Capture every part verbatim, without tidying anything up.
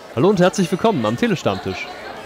Hallo und herzlich willkommen am Telestammtisch.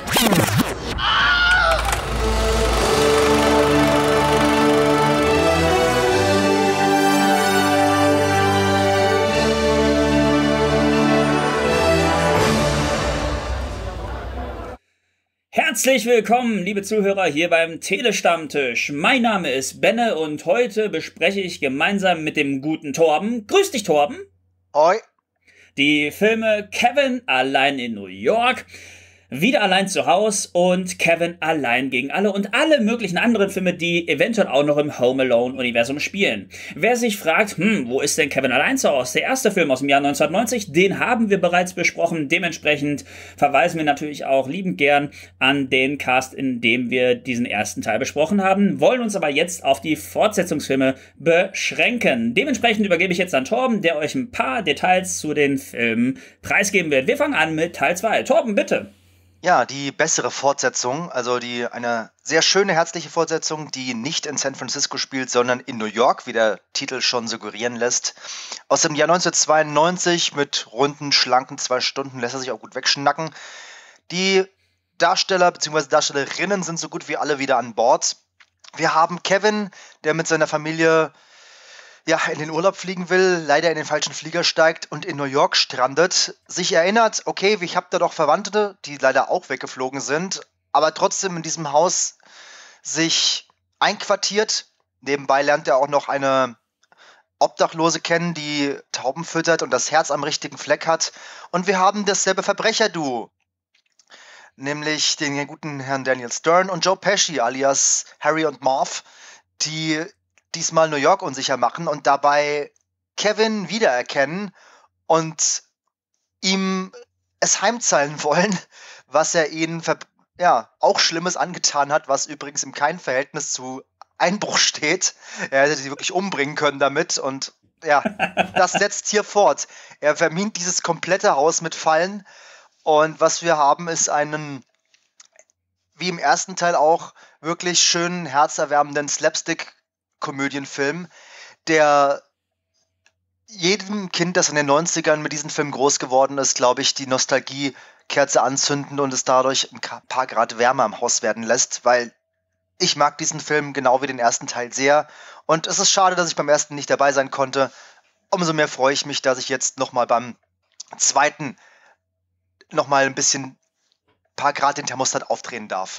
Herzlich willkommen, liebe Zuhörer, hier beim Telestammtisch. Mein Name ist Benne und heute bespreche ich gemeinsam mit dem guten Torben, grüß dich Torben, Hoi, die Filme Kevin allein in New York, Wieder allein zu Haus und Kevin allein gegen alle und alle möglichen anderen Filme, die eventuell auch noch im Home Alone-Universum spielen. Wer sich fragt, hm, wo ist denn Kevin allein zu Haus? Der erste Film aus dem Jahr neunzehnhundertneunzig, den haben wir bereits besprochen. Dementsprechend verweisen wir natürlich auch liebend gern an den Cast, in dem wir diesen ersten Teil besprochen haben, wollen uns aber jetzt auf die Fortsetzungsfilme beschränken. Dementsprechend übergebe ich jetzt an Torben, der euch ein paar Details zu den Filmen preisgeben wird. Wir fangen an mit Teil zwei. Torben, bitte. ja, die bessere Fortsetzung, also die eine sehr schöne, herzliche Fortsetzung, die nicht in San Francisco spielt, sondern in New York, wie der Titel schon suggerieren lässt. Aus dem Jahr neunzehnhundertzweiundneunzig mit runden, schlanken zwei Stunden lässt er sich auch gut wegschnacken. Die Darsteller bzw. Darstellerinnen sind so gut wie alle wieder an Bord. Wir haben Kevin, der mit seiner Familie ja, in den Urlaub fliegen will, leider in den falschen Flieger steigt und in New York strandet, sich erinnert, okay, ich habe da doch Verwandte, die leider auch weggeflogen sind, aber trotzdem in diesem Haus sich einquartiert. Nebenbei lernt er auch noch eine Obdachlose kennen, die Tauben füttert und das Herz am richtigen Fleck hat. Und wir haben dasselbe Verbrecherduo, nämlich den guten Herrn Daniel Stern und Joe Pesci alias Harry und Marv, die diesmal New York unsicher machen und dabei Kevin wiedererkennen und ihm es heimzahlen wollen, was er ihnen ja, auch Schlimmes angetan hat, was übrigens im kein Verhältnis zu Einbruch steht. Er hätte sie wirklich umbringen können damit und ja, das setzt hier fort. Er vermint dieses komplette Haus mit Fallen und was wir haben ist einen, wie im ersten Teil auch, wirklich schönen, herzerwärmenden Slapstick Komödienfilm, der jedem Kind, das in den neunzigern mit diesem Film groß geworden ist, glaube ich, die Nostalgiekerze anzünden und es dadurch ein paar Grad wärmer im Haus werden lässt, weil ich mag diesen Film genau wie den ersten Teil sehr und es ist schade, dass ich beim ersten nicht dabei sein konnte. Umso mehr freue ich mich, dass ich jetzt nochmal beim zweiten nochmal ein bisschen ein paar Grad den Thermostat aufdrehen darf.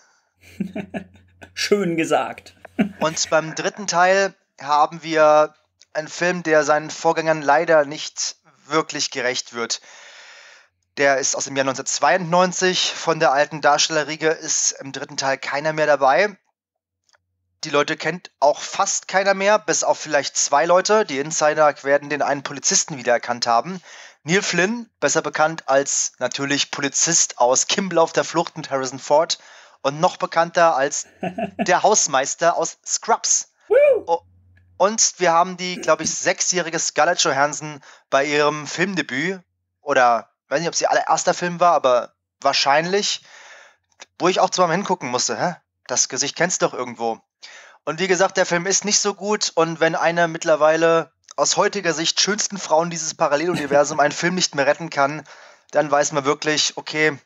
Schön gesagt. Und beim dritten Teil haben wir einen Film, der seinen Vorgängern leider nicht wirklich gerecht wird. Der ist aus dem Jahr neunzehnhundertzweiundneunzig. Von der alten Darstellerriege ist im dritten Teil keiner mehr dabei. Die Leute kennt auch fast keiner mehr, bis auf vielleicht zwei Leute. Die Insider werden den einen Polizisten wiedererkannt haben. Neil Flynn, besser bekannt als natürlich Polizist aus Kimball auf der Flucht mit Harrison Ford. Und noch bekannter als der Hausmeister aus Scrubs. Oh, und wir haben die, glaube ich, sechsjährige Scarlett Johansson bei ihrem Filmdebüt, oder ich weiß nicht, ob es ihr allererster Film war, aber wahrscheinlich, wo ich auch zweimal hingucken musste. Hä? Das Gesicht kennst du doch irgendwo. Und wie gesagt, der Film ist nicht so gut und wenn eine mittlerweile aus heutiger Sicht schönsten Frauen dieses Paralleluniversum einen Film nicht mehr retten kann, dann weiß man wirklich, okay,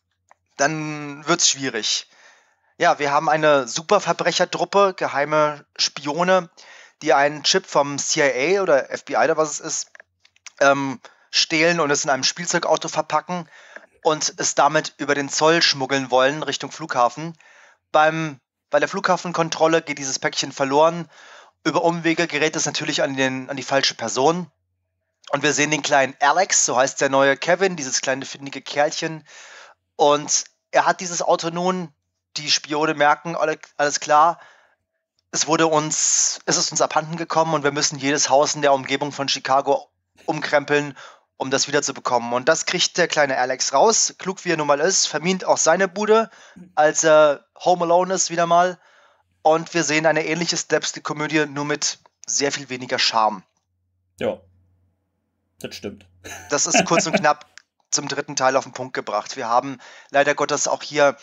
dann wird's schwierig. Ja, wir haben eine Superverbrecherdruppe, geheime Spione, die einen Chip vom C I A oder F B I oder was es ist, ähm, stehlen und es in einem Spielzeugauto verpacken und es damit über den Zoll schmuggeln wollen Richtung Flughafen. Beim, bei der Flughafenkontrolle geht dieses Päckchen verloren. Über Umwege gerät es natürlich an, den, an die falsche Person. Und wir sehen den kleinen Alex, so heißt der neue Kevin, dieses kleine findige Kerlchen. Und er hat dieses Auto nun, die Spione merken, alles klar, es wurde uns, es ist uns abhanden gekommen und wir müssen jedes Haus in der Umgebung von Chicago umkrempeln, um das wiederzubekommen. Und das kriegt der kleine Alex raus, klug wie er nun mal ist, vermint auch seine Bude, als er Home Alone ist wieder mal. Und wir sehen eine ähnliche Slapstick-Komödie, nur mit sehr viel weniger Charme. Ja, das stimmt. Das ist kurz und knapp zum dritten Teil auf den Punkt gebracht. Wir haben leider Gottes auch hier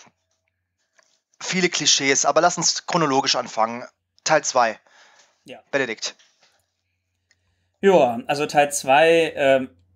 viele Klischees, aber lass uns chronologisch anfangen. Teil zwei. Ja. Benedikt. Ja, also Teil zwei ähm,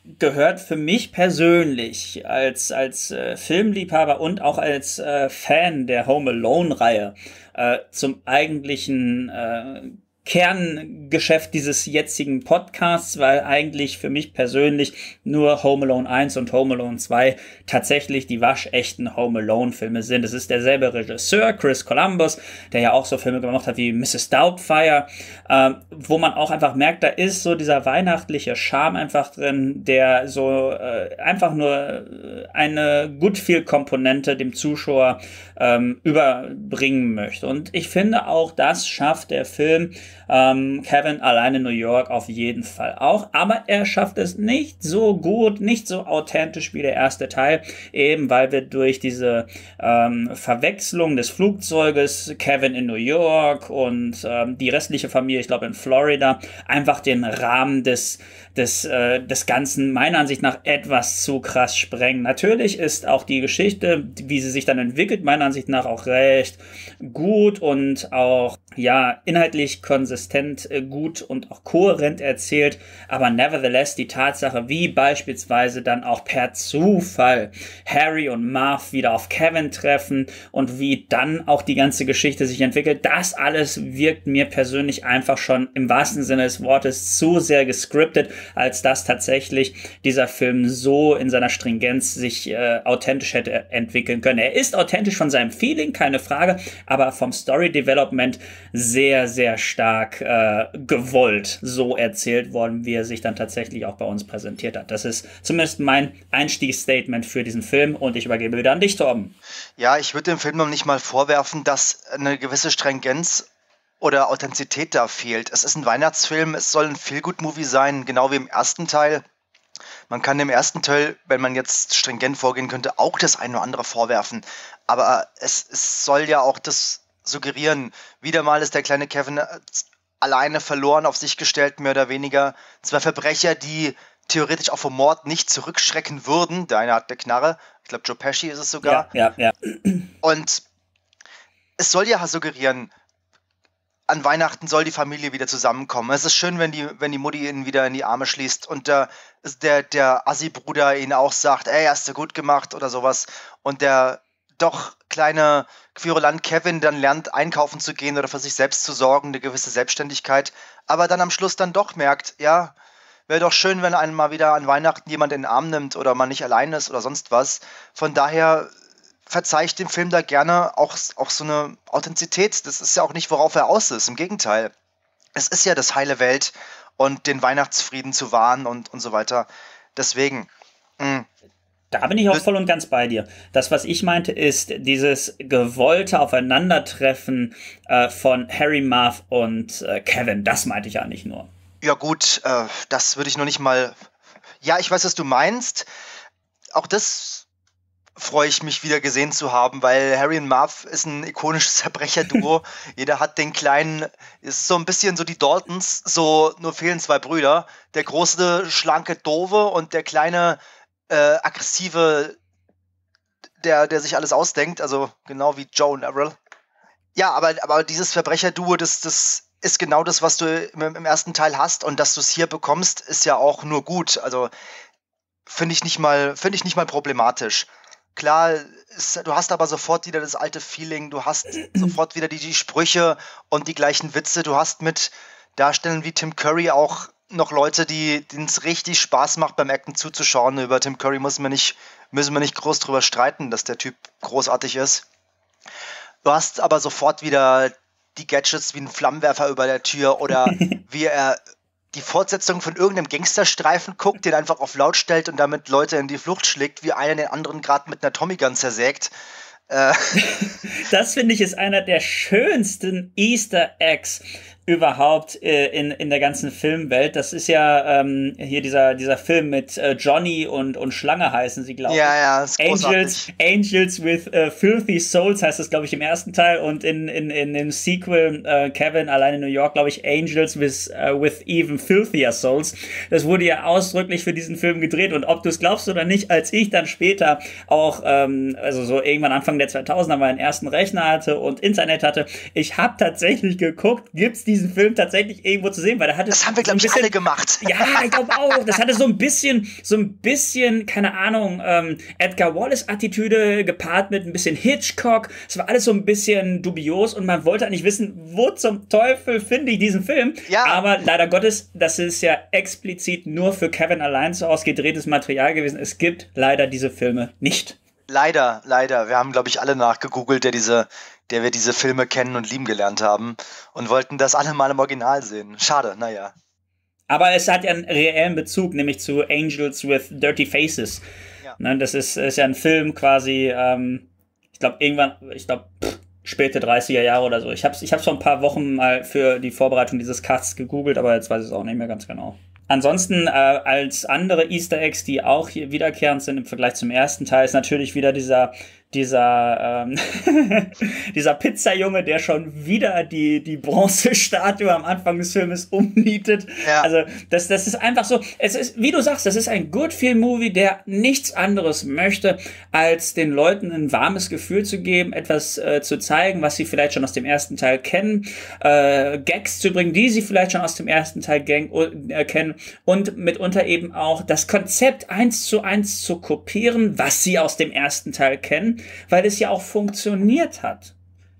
gehört für mich persönlich als, als äh, Filmliebhaber und auch als äh, Fan der Home Alone-Reihe äh, zum eigentlichen äh, Kerngeschäft dieses jetzigen Podcasts, weil eigentlich für mich persönlich nur Home Alone eins und Home Alone zwei tatsächlich die waschechten Home Alone Filme sind. Es ist derselbe Regisseur, Chris Columbus, der ja auch so Filme gemacht hat wie Missus Doubtfire, äh, wo man auch einfach merkt, da ist so dieser weihnachtliche Charme einfach drin, der so äh, einfach nur eine Good-Feel-Komponente dem Zuschauer ähm, überbringen möchte. Und ich finde auch, das schafft der Film Ähm, Kevin allein in New York auf jeden Fall auch, aber er schafft es nicht so gut, nicht so authentisch wie der erste Teil, eben weil wir durch diese ähm, Verwechslung des Flugzeuges, Kevin in New York und ähm, die restliche Familie, ich glaube in Florida, einfach den Rahmen des des, äh, des Ganzen meiner Ansicht nach etwas zu krass sprengen. Natürlich ist auch die Geschichte, wie sie sich dann entwickelt, meiner Ansicht nach auch recht gut und auch ja inhaltlich konsistent äh, gut und auch kohärent erzählt, aber nevertheless die Tatsache, wie beispielsweise dann auch per Zufall Harry und Marv wieder auf Kevin treffen und wie dann auch die ganze Geschichte sich entwickelt, das alles wirkt mir persönlich einfach schon im wahrsten Sinne des Wortes zu sehr gescriptet, als dass tatsächlich dieser Film so in seiner Stringenz sich äh, authentisch hätte entwickeln können. Er ist authentisch von seinem Feeling, keine Frage, aber vom Story Development sehr, sehr stark äh, gewollt so erzählt worden, wie er sich dann tatsächlich auch bei uns präsentiert hat. Das ist zumindest mein Einstiegsstatement für diesen Film und ich übergebe wieder an dich, Torben. Ja, ich würde dem Film noch nicht mal vorwerfen, dass eine gewisse Stringenz oder Authentizität da fehlt. Es ist ein Weihnachtsfilm, es soll ein Feel-Good-Movie sein, genau wie im ersten Teil. Man kann dem ersten Teil, wenn man jetzt stringent vorgehen könnte, auch das eine oder andere vorwerfen. Aber es, es soll ja auch das suggerieren. Wieder mal ist der kleine Kevin alleine verloren, auf sich gestellt, mehr oder weniger. Zwei Verbrecher, die theoretisch auch vom Mord nicht zurückschrecken würden. Der eine hat eine Knarre, ich glaube Joe Pesci ist es sogar. Ja, ja, ja. Und es soll ja suggerieren, an Weihnachten soll die Familie wieder zusammenkommen. Es ist schön, wenn die, wenn die Mutti ihn wieder in die Arme schließt und der, der, der Assi-Bruder ihn auch sagt, ey, hast du gut gemacht oder sowas. Und der doch kleine Querulant Kevin dann lernt, einkaufen zu gehen oder für sich selbst zu sorgen, eine gewisse Selbstständigkeit. Aber dann am Schluss dann doch merkt, ja, wäre doch schön, wenn einen mal wieder an Weihnachten jemand in den Arm nimmt oder man nicht allein ist oder sonst was. Von daher verzeihe ich dem Film da gerne auch, auch so eine Authentizität. Das ist ja auch nicht, worauf er aus ist. Im Gegenteil. Es ist ja das heile Welt und den Weihnachtsfrieden zu wahren und, und so weiter. Deswegen. Mh. Da bin ich auch voll und ganz bei dir. Das, was ich meinte, ist dieses gewollte Aufeinandertreffen äh, von Harry, Marv und äh, Kevin. Das meinte ich eigentlich nur. Ja gut, äh, das würde ich noch nicht mal... Ja, ich weiß, was du meinst. Auch das freue ich mich wieder gesehen zu haben, weil Harry und Marv ist ein ikonisches Verbrecherduo. Jeder hat den kleinen, ist so ein bisschen so die Daltons, so nur fehlen zwei Brüder. Der große, schlanke, doofe und der kleine, äh, aggressive, der, der sich alles ausdenkt, also genau wie Joe und Errol. Ja, aber, aber dieses Verbrecherduo, das, das ist genau das, was du im, im ersten Teil hast und dass du es hier bekommst, ist ja auch nur gut. Also finde ich nicht mal, finde ich nicht mal problematisch. Klar, ist, du hast aber sofort wieder das alte Feeling, du hast sofort wieder die, die Sprüche und die gleichen Witze. Du hast mit Darstellern wie Tim Curry auch noch Leute, die denen es richtig Spaß macht, beim Acten zuzuschauen. Über Tim Curry müssen wir nicht, müssen wir nicht groß drüber streiten, dass der Typ großartig ist. Du hast aber sofort wieder die Gadgets wie ein Flammenwerfer über der Tür oder wie er die Fortsetzung von irgendeinem Gangsterstreifen guckt, den einfach auf laut stellt und damit Leute in die Flucht schlägt, wie einer den anderen gerade mit einer Tommy Gun zersägt. Äh. Das finde ich ist einer der schönsten Easter Eggs überhaupt äh, in, in der ganzen Filmwelt. Das ist ja ähm, hier dieser, dieser Film mit äh, Johnny und, und Schlange heißen sie, glaube ich. Ja, ja, ist Angels, Angels with uh, Filthy Souls heißt das, glaube ich, im ersten Teil und in, in, in dem Sequel äh, Kevin allein in New York, glaube ich, Angels with, uh, with even filthier souls. Das wurde ja ausdrücklich für diesen Film gedreht und ob du es glaubst oder nicht, als ich dann später auch, ähm, also so irgendwann Anfang der zweitausender meinen ersten Rechner hatte und Internet hatte, ich habe tatsächlich geguckt, gibt's die diesen Film tatsächlich irgendwo zu sehen, weil da hatte das haben wir, glaube ich, alle gemacht. Ja, ich glaube auch. Das hatte so ein bisschen, so ein bisschen, keine Ahnung, ähm, Edgar Wallace-Attitüde gepaart mit ein bisschen Hitchcock. Es war alles so ein bisschen dubios und man wollte eigentlich wissen, wo zum Teufel finde ich diesen Film? Ja. Aber leider Gottes, das ist ja explizit nur für Kevin allein zu Hause gedrehtes Material gewesen. Es gibt leider diese Filme nicht. Leider, leider. Wir haben, glaube ich, alle nachgegoogelt, der diese, der wir diese Filme kennen und lieben gelernt haben und wollten das alle mal im Original sehen. Schade, naja. Aber es hat ja einen reellen Bezug, nämlich zu Angels with Dirty Faces. Ja. Ne, das ist, ist ja ein Film quasi, ähm, ich glaube irgendwann, ich glaube späte dreißiger Jahre oder so. Ich habe es ich hab's vor ein paar Wochen mal für die Vorbereitung dieses Casts gegoogelt, aber jetzt weiß ich es auch nicht mehr ganz genau. Ansonsten äh, als andere Easter Eggs, die auch hier wiederkehrend sind im Vergleich zum ersten Teil, ist natürlich wieder dieser dieser ähm, dieser Pizzajunge, der schon wieder die die Bronzestatue am Anfang des Filmes umnietet. Ja. Also das das ist einfach so, es ist, wie du sagst, das ist ein Good-Feel-Movie, der nichts anderes möchte, als den Leuten ein warmes Gefühl zu geben, etwas äh, zu zeigen, was sie vielleicht schon aus dem ersten Teil kennen, äh, Gags zu bringen, die sie vielleicht schon aus dem ersten Teil gang, äh, kennen und mitunter eben auch das Konzept eins zu eins zu kopieren, was sie aus dem ersten Teil kennen, weil es ja auch funktioniert hat.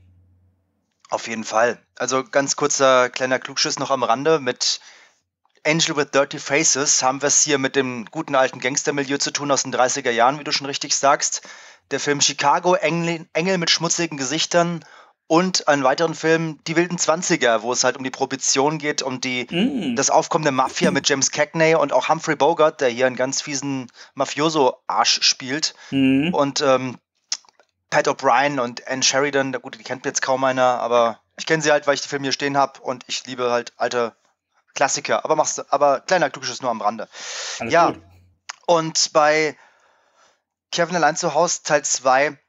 Auf jeden Fall. Also ganz kurzer kleiner Klugschiss noch am Rande. Mit Angel with Dirty Faces haben wir es hier mit dem guten alten Gangstermilieu zu tun aus den dreißiger Jahren, wie du schon richtig sagst. Der Film Chicago, Engel, Engel mit schmutzigen Gesichtern und einen weiteren Film, Die wilden Zwanziger, wo es halt um die Prohibition geht, um die, mm. das Aufkommen der Mafia mit James Cagney und auch Humphrey Bogart, der hier einen ganz fiesen Mafioso-Arsch spielt. Mm. Und ähm, Pat O'Brien und Ann Sheridan, gut, die kennt jetzt kaum einer, aber ich kenne sie halt, weil ich die Filme hier stehen habe und ich liebe halt alte Klassiker. Aber machst du, aber kleiner Klugschiss nur am Rande. Alles ja, gut. Und bei Kevin allein zu Hause Teil zwei,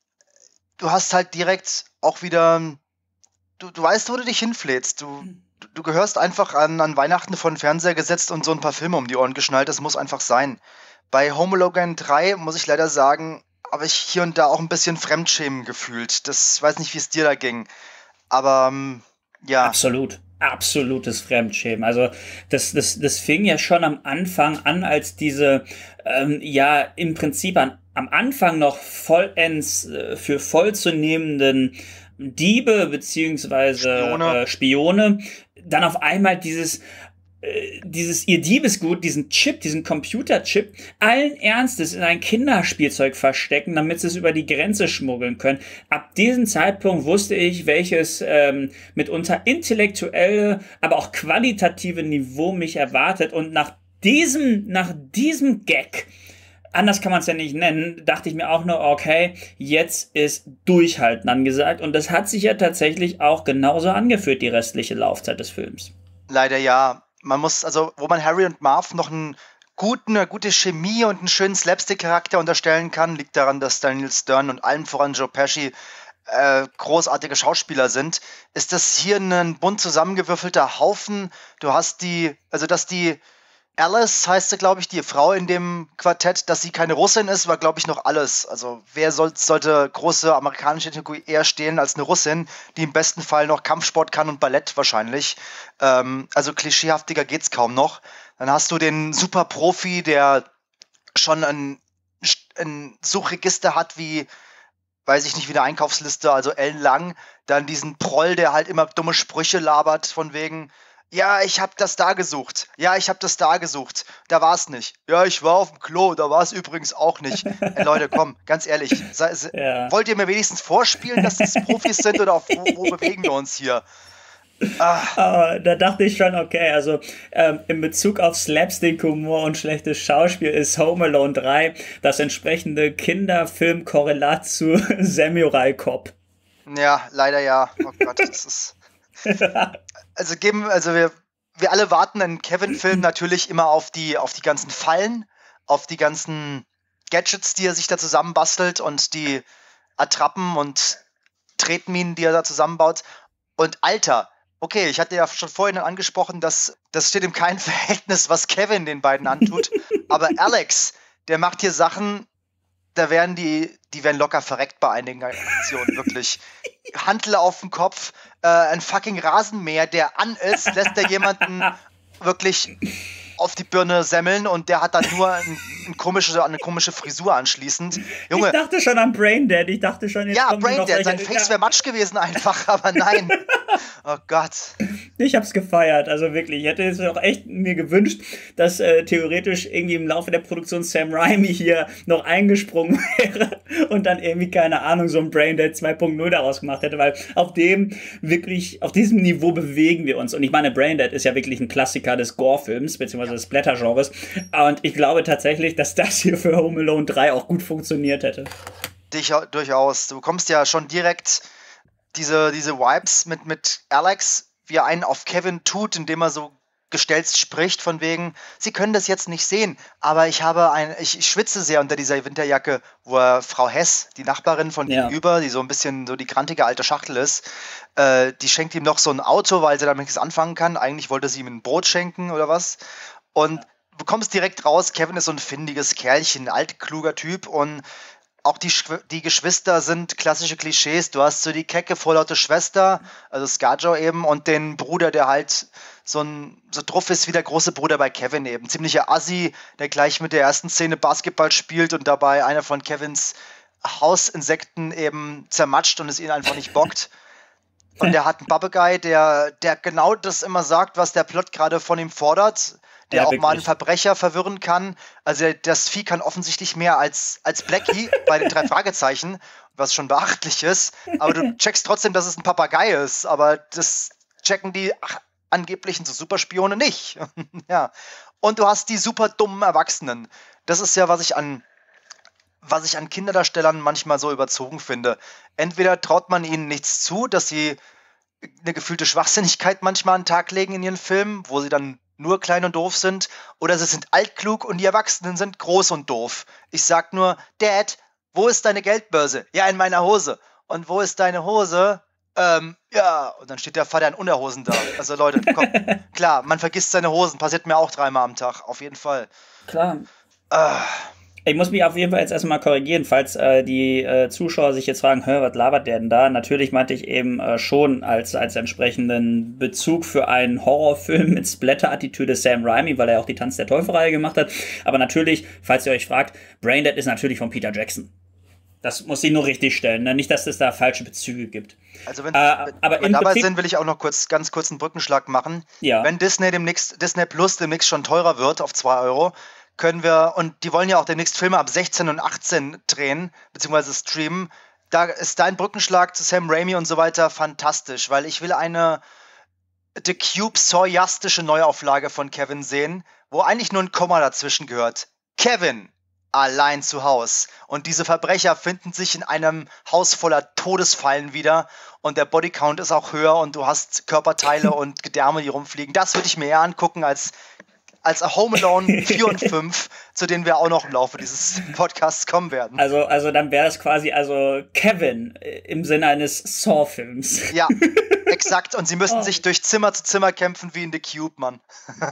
du hast halt direkt auch wieder, du, du weißt, wo du dich hinflätst. Du, du, du gehörst einfach an, an Weihnachten vor den Fernseher gesetzt und so ein paar Filme um die Ohren geschnallt. Das muss einfach sein. Bei Home Alone drei muss ich leider sagen, habe ich hier und da auch ein bisschen Fremdschämen gefühlt. Das weiß nicht, wie es dir da ging. Aber ähm, ja. Absolut. Absolutes Fremdschämen. Also das, das, das fing ja schon am Anfang an, als diese, ähm, ja, im Prinzip an, am Anfang noch vollends äh, für voll zu nehmenden Diebe beziehungsweise Spione. Äh, Spione dann auf einmal dieses dieses ihr Diebesgut, diesen Chip, diesen Computerchip, allen Ernstes in ein Kinderspielzeug verstecken, damit sie es über die Grenze schmuggeln können. Ab diesem Zeitpunkt wusste ich, welches ähm, mitunter intellektuelle, aber auch qualitative Niveau mich erwartet. Und nach diesem, nach diesem Gag, anders kann man es ja nicht nennen, dachte ich mir auch nur, okay, jetzt ist Durchhalten angesagt. Und das hat sich ja tatsächlich auch genauso angefühlt, die restliche Laufzeit des Films. Leider ja. Man muss, also, wo man Harry und Marv noch einen guten, eine gute Chemie und einen schönen Slapstick-Charakter unterstellen kann, liegt daran, dass Daniel Stern und allen voran Joe Pesci äh, großartige Schauspieler sind, ist das hier ein bunt zusammengewürfelter Haufen. Du hast die, also, dass die Alice, heißt sie, glaube ich, die Frau in dem Quartett, dass sie keine Russin ist, war, glaube ich, noch alles. Also wer soll, sollte große amerikanische Technologie eher stehen als eine Russin, die im besten Fall noch Kampfsport kann und Ballett wahrscheinlich. Ähm, also klischeehaftiger geht's kaum noch. Dann hast du den Superprofi, der schon ein, ein Suchregister hat wie, weiß ich nicht, wie eine Einkaufsliste, also ellenlang. Dann diesen Proll, der halt immer dumme Sprüche labert von wegen, ja, ich hab das da gesucht. Ja, ich hab das da gesucht. Da war's nicht. Ja, ich war auf dem Klo. Da war's übrigens auch nicht. Ey, Leute, komm, ganz ehrlich. Sei, ja. Wollt ihr mir wenigstens vorspielen, dass das Profis sind oder auf, wo, wo bewegen wir uns hier? Ah. Aber da dachte ich schon, okay, also ähm, in Bezug auf Slapstick-Humor und schlechtes Schauspiel ist Home Alone drei das entsprechende Kinderfilm-Korrelat zu Samurai Cop. Ja, leider ja. Oh Gott, das ist... Also geben, also wir, wir alle warten in Kevin-Filmen natürlich immer auf die, auf die ganzen Fallen, auf die ganzen Gadgets, die er sich da zusammenbastelt und die Attrappen und Tretminen, die er da zusammenbaut. Und Alter, okay, ich hatte ja schon vorhin angesprochen, dass das steht in keinem Verhältnis, was Kevin den beiden antut. Aber Alex, der macht hier Sachen, da werden die, die werden locker verreckt bei einigen Aktionen, wirklich. Hantel auf dem Kopf, äh, ein fucking Rasenmäher, der an ist, lässt er jemanden wirklich auf die Birne semmeln und der hat dann nur ein, ein komische, eine komische Frisur anschließend. Junge, ich dachte schon an Braindead, ich dachte schon, jetzt ja, kommen noch Braindead, sein welche- Face wäre Matsch gewesen einfach, aber nein. Oh Gott. Ich hab's gefeiert, also wirklich. Ich hätte es auch echt mir gewünscht, dass äh, theoretisch irgendwie im Laufe der Produktion Sam Raimi hier noch eingesprungen wäre und dann irgendwie, keine Ahnung, so ein Braindead zwei Punkt null daraus gemacht hätte, weil auf dem wirklich, auf diesem Niveau bewegen wir uns. Und ich meine, Braindead ist ja wirklich ein Klassiker des Gore-Films, beziehungsweise des Splatter-Genres. Und ich glaube tatsächlich, dass das hier für Home Alone drei auch gut funktioniert hätte. Dich, durchaus. Du bekommst ja schon direkt diese, diese Vibes mit, mit Alex, wie er einen auf Kevin tut, indem er so gestelzt spricht, von wegen, sie können das jetzt nicht sehen, aber ich habe ein, ich, ich schwitze sehr unter dieser Winterjacke, wo er Frau Hess, die Nachbarin von Ja. gegenüber, die so ein bisschen so die grantige alte Schachtel ist, äh, die schenkt ihm noch so ein Auto, weil sie damit nichts anfangen kann. Eigentlich wollte sie ihm ein Brot schenken oder was. Und du kommst direkt raus, Kevin ist so ein findiges Kerlchen, ein altkluger Typ und auch die, Schw- die Geschwister sind klassische Klischees. Du hast so die kecke, vorlaute Schwester, also Scarjo eben, und den Bruder, der halt so ein so druff ist wie der große Bruder bei Kevin eben. Ziemlicher Assi, der gleich mit der ersten Szene Basketball spielt und dabei einer von Kevins Hausinsekten eben zermatscht und es ihn einfach nicht bockt. Und der hat einen Papagei, der, der genau das immer sagt, was der Plot gerade von ihm fordert. Der Ja, auch mal einen wirklich. Verbrecher verwirren kann. Also das Vieh kann offensichtlich mehr als, als Blackie bei den drei Fragezeichen, was schon beachtlich ist. Aber du checkst trotzdem, dass es ein Papagei ist. Aber das checken die ach, angeblichen so Superspione nicht. Ja. Und du hast die super dummen Erwachsenen. Das ist ja, was ich an was ich an Kinderdarstellern manchmal so überzogen finde. Entweder traut man ihnen nichts zu, dass sie eine gefühlte Schwachsinnigkeit manchmal an den Tag legen in ihren Filmen, wo sie dann nur klein und doof sind, oder sie sind altklug und die Erwachsenen sind groß und doof. Ich sag nur, Dad, wo ist deine Geldbörse? Ja, in meiner Hose. Und wo ist deine Hose? Ähm, ja, und dann steht der Vater in Unterhosen da. Also Leute, komm, klar, man vergisst seine Hosen, passiert mir auch dreimal am Tag, auf jeden Fall. Klar. Ah. Ich muss mich auf jeden Fall jetzt erstmal korrigieren, falls äh, die äh, Zuschauer sich jetzt fragen, hör, was labert der denn da? Natürlich meinte ich eben äh, schon als, als entsprechenden Bezug für einen Horrorfilm mit Splatter-Attitüde Sam Raimi, weil er auch die Tanz der Teufel-Reihe gemacht hat. Aber natürlich, falls ihr euch fragt, Braindead ist natürlich von Peter Jackson. Das muss ich nur richtig stellen, ne? Nicht, dass es da falsche Bezüge gibt. Also wenn, Äh, wenn aber wir im dabei Prinzip- sind, will ich auch noch kurz, ganz kurz einen Brückenschlag machen. Ja. Wenn Disney demnächst, Disney Plus demnächst schon teurer wird auf zwei Euro, können wir, und die wollen ja auch demnächst Filme ab sechzehn und achtzehn drehen, beziehungsweise streamen, da ist dein Brückenschlag zu Sam Raimi und so weiter fantastisch, weil ich will eine The Cube Sawyastische Neuauflage von Kevin sehen, wo eigentlich nur ein Komma dazwischen gehört. Kevin, allein zu Haus. Und diese Verbrecher finden sich in einem Haus voller Todesfallen wieder und der Bodycount ist auch höher und du hast Körperteile und Gedärme, die rumfliegen. Das würde ich mir eher angucken als als Home Alone vier und fünf, zu denen wir auch noch im Laufe dieses Podcasts kommen werden. Also, also dann wäre das quasi also Kevin äh, im Sinne eines Saw-Films. Ja, exakt. Und sie müssen Oh. sich durch Zimmer zu Zimmer kämpfen wie in The Cube, Mann.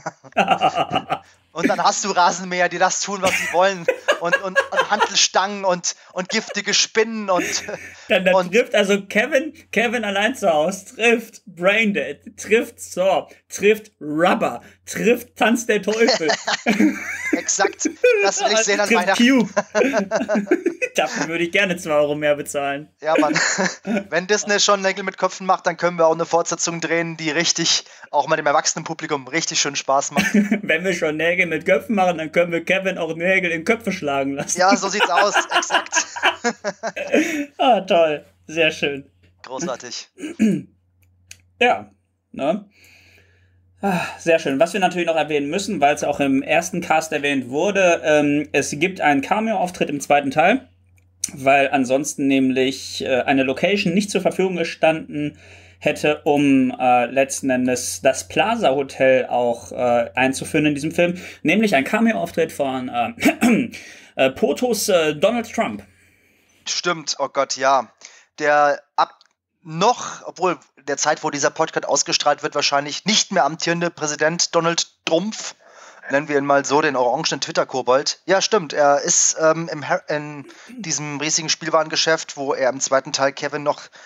Und dann hast du Rasenmäher, die das tun, was sie wollen. Und, und, und Hantelstangen und, und giftige Spinnen und, Dann, dann und trifft also Kevin, Kevin allein zu Hause, trifft Braindead, trifft Saw, trifft Rubber, trifft Tanz der Teufel. exakt. Das will ich sehen an trifft Weihnachten. Cube. Dafür würde ich gerne zwei Euro mehr bezahlen. Ja, Mann. Wenn Disney schon Nägel mit Köpfen macht, dann können wir auch eine Fortsetzung drehen, die richtig, auch mal dem Erwachsenenpublikum, richtig schön Spaß macht. Wenn wir schon Nägel mit Köpfen machen, dann können wir Kevin auch Nägel in Köpfe schlagen lassen. Ja, so sieht's aus. Exakt. Ah, toll. Sehr schön. Großartig. Ja, ne? Ah, sehr schön. Was wir natürlich noch erwähnen müssen, weil es auch im ersten Cast erwähnt wurde, ähm, es gibt einen Cameo-Auftritt im zweiten Teil, weil ansonsten nämlich äh, eine Location nicht zur Verfügung gestanden hätte, um äh, letzten Endes das Plaza Hotel auch äh, einzuführen in diesem Film, nämlich ein Cameo-Auftritt von äh, äh, Potos äh, Donald Trump. Stimmt, oh Gott, ja. Der ab noch, obwohl der Zeit, wo dieser Podcast ausgestrahlt wird, wahrscheinlich nicht mehr amtierende Präsident Donald Trumpf, nennen wir ihn mal so, den orangenen Twitter-Kobold. Ja, stimmt, er ist ähm, im Har- in diesem riesigen Spielwarengeschäft, wo er im zweiten Teil Kevin noch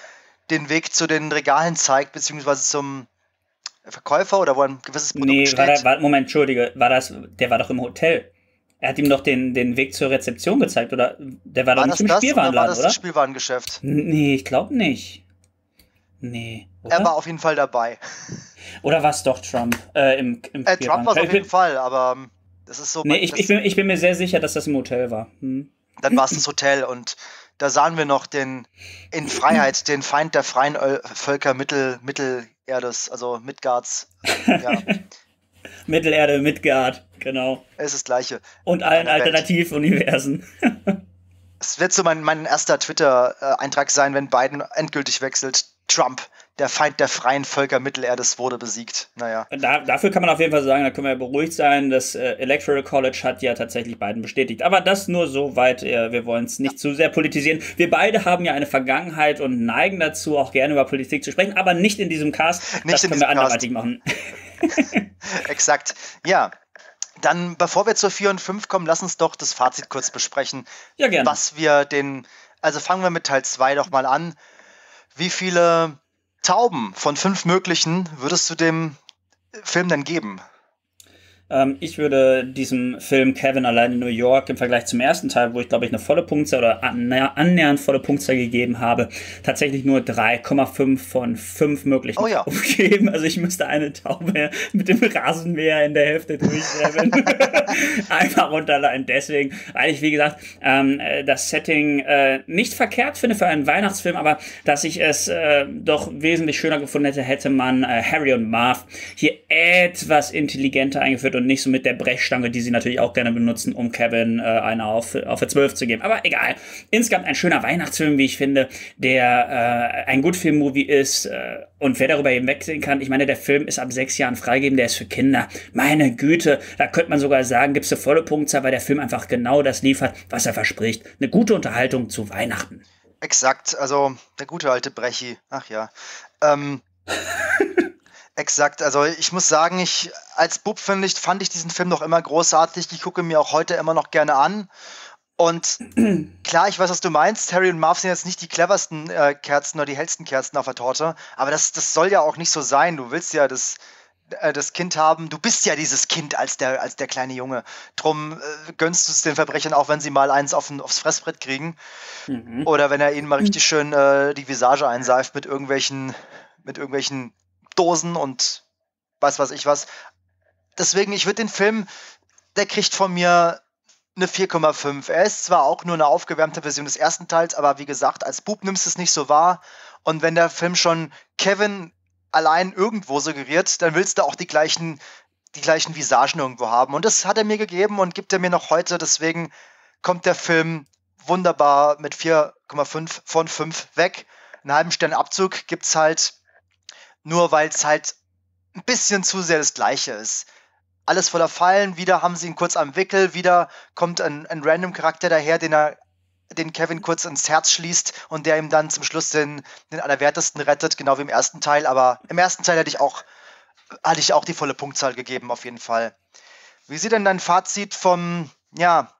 den Weg zu den Regalen zeigt, beziehungsweise zum Verkäufer oder wo ein gewisses Produkt Nee, steht. war da, war, Moment, Entschuldige, war das, der war doch im Hotel. Er hat ihm doch den, den Weg zur Rezeption gezeigt, oder? Der war, War doch das nicht im das oder war Spielwarenladen, das oder? das Spielwarengeschäft? Nee, ich glaube nicht. Nee, oder? Er war auf jeden Fall dabei. Oder war es doch Trump? Äh, im, im Äh, Trump war es auf jeden Ich- Fall, aber ähm, das ist so. Nee, ich, das, ich, bin, ich bin mir sehr sicher, dass das im Hotel war. Hm. Dann war es das Hotel und da sahen wir noch den in Freiheit, den Feind der freien Ö- Völker Mittel, Mittelerdes, also Midgards. Ja, Mittelerde, Midgard, genau. es ist das Gleiche. Und allen Einer Welt. Alternativuniversen. Es wird so mein, mein erster Twitter-Eintrag sein, wenn Biden endgültig wechselt. Trump, der Feind der freien Völker Mittelerdes, wurde besiegt. Naja. Da, dafür kann man auf jeden Fall sagen, da können wir ja beruhigt sein, das äh, Electoral College hat ja tatsächlich Biden bestätigt. Aber das nur so weit, äh, wir wollen es nicht zu sehr politisieren. Wir beide haben ja eine Vergangenheit und neigen dazu, auch gerne über Politik zu sprechen, aber nicht in diesem Cast. Nicht das in können wir diesem Cast. anderweitig machen. Exakt. Ja. Dann, bevor wir zur vier und fünf kommen, lass uns doch das Fazit kurz besprechen. Ja, gerne. Was wir den, also fangen wir mit Teil zwei doch mal an. Wie viele Tauben von fünf möglichen würdest du dem Film denn geben? Ähm, ich würde diesem Film Kevin allein in New York im Vergleich zum ersten Teil, wo ich glaube ich eine volle Punktzahl oder annä- annähernd volle Punktzahl gegeben habe, tatsächlich nur drei Komma fünf von fünf möglichen Oh ja. Tauben geben. Also ich müsste eine Taube mit dem Rasenmäher in der Hälfte durchrennen. Einfach und allein deswegen. Eigentlich, wie gesagt, ähm, das Setting äh, nicht verkehrt finde für einen Weihnachtsfilm, aber dass ich es äh, doch wesentlich schöner gefunden hätte, hätte man äh, Harry und Marv hier etwas intelligenter eingeführt und nicht so mit der Brechstange, die sie natürlich auch gerne benutzen, um Kevin äh, eine auf, auf der zwölf zu geben. Aber egal. Insgesamt ein schöner Weihnachtsfilm, wie ich finde, der äh, ein Good-Film-Movie ist äh, und wer darüber hinwegsehen kann, ich meine, der Film ist ab sechs Jahren freigegeben, der ist für Kinder. Meine Güte, da könnte man sogar sagen, gibt es eine volle Punktzahl, weil der Film einfach genau das liefert, was er verspricht. Eine gute Unterhaltung zu Weihnachten. Exakt, also der gute alte Brechi. Ach ja. Ähm, exakt, also ich muss sagen, ich als Bub finde ich, fand ich diesen Film noch immer großartig. Ich gucke mir auch heute immer noch gerne an. Und klar, ich weiß, was du meinst. Harry und Marv sind jetzt nicht die cleversten äh, Kerzen oder die hellsten Kerzen auf der Torte. Aber das, das soll ja auch nicht so sein. Du willst ja das, äh, das Kind haben. Du bist ja dieses Kind als der, als der kleine Junge. Drum äh, gönnst du es den Verbrechern auch, wenn sie mal eins auf, aufs Fressbrett kriegen. Mhm. Oder wenn er ihnen mal richtig schön äh, die Visage einseift mit irgendwelchen, mit irgendwelchen Dosen und weiß was ich was. Deswegen, ich würde den Film, der kriegt von mir eine vier Komma fünf. Er ist zwar auch nur eine aufgewärmte Version des ersten Teils, aber wie gesagt, als Bub nimmst du es nicht so wahr. Und wenn der Film schon Kevin allein irgendwo suggeriert, dann willst du auch die gleichen, die gleichen Visagen irgendwo haben. Und das hat er mir gegeben und gibt er mir noch heute. Deswegen kommt der Film wunderbar mit vier Komma fünf von fünf weg. Einen halben Stern Abzug gibt es halt nur, weil es halt ein bisschen zu sehr das Gleiche ist. Alles voller Fallen, wieder haben sie ihn kurz am Wickel, wieder kommt ein, ein random Charakter daher, den er, den Kevin kurz ins Herz schließt und der ihm dann zum Schluss den, den Allerwertesten rettet, genau wie im ersten Teil. Aber im ersten Teil hätte ich auch, hatte ich auch die volle Punktzahl gegeben, auf jeden Fall. Wie sieht denn dein Fazit vom, ja,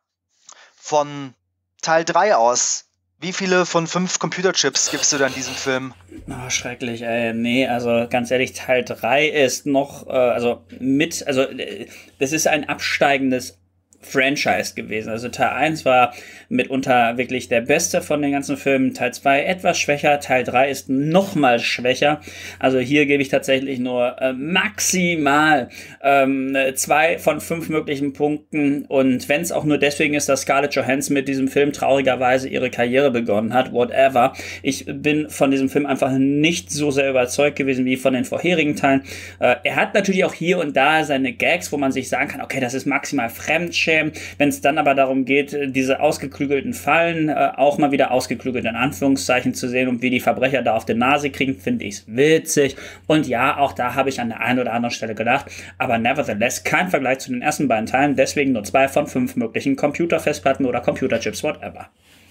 von Teil drei aus? Wie viele von fünf Computerchips gibst du dann diesem Film? Oh, schrecklich, ey. Nee, also ganz ehrlich, Teil drei ist noch, äh, also mit, also äh, das ist ein absteigendes Franchise gewesen. Also Teil eins war mitunter wirklich der beste von den ganzen Filmen. Teil zwei etwas schwächer. Teil drei ist noch mal schwächer. Also hier gebe ich tatsächlich nur äh, maximal ähm, zwei von fünf möglichen Punkten. Und wenn es auch nur deswegen ist, dass Scarlett Johansson mit diesem Film traurigerweise ihre Karriere begonnen hat, whatever. Ich bin von diesem Film einfach nicht so sehr überzeugt gewesen wie von den vorherigen Teilen. Äh, er hat natürlich auch hier und da seine Gags, wo man sich sagen kann, okay, das ist maximal Fremdschämen. Wenn es dann aber darum geht, diese ausgeklügelten Fallen äh, auch mal wieder ausgeklügelt in Anführungszeichen zu sehen und wie die Verbrecher da auf die Nase kriegen, finde ich es witzig. Und ja, auch da habe ich an der einen oder anderen Stelle gedacht, aber nevertheless kein Vergleich zu den ersten beiden Teilen, deswegen nur zwei von fünf möglichen Computerfestplatten oder Computerchips, whatever.